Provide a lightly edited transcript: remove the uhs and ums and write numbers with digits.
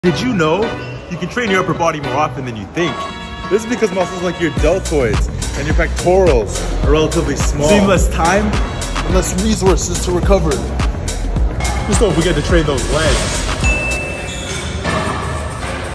Did you know you can train your upper body more often than you think? This is because muscles like your deltoids and your pectorals are relatively small. Seem less time and less resources to recover. Just don't forget to train those legs.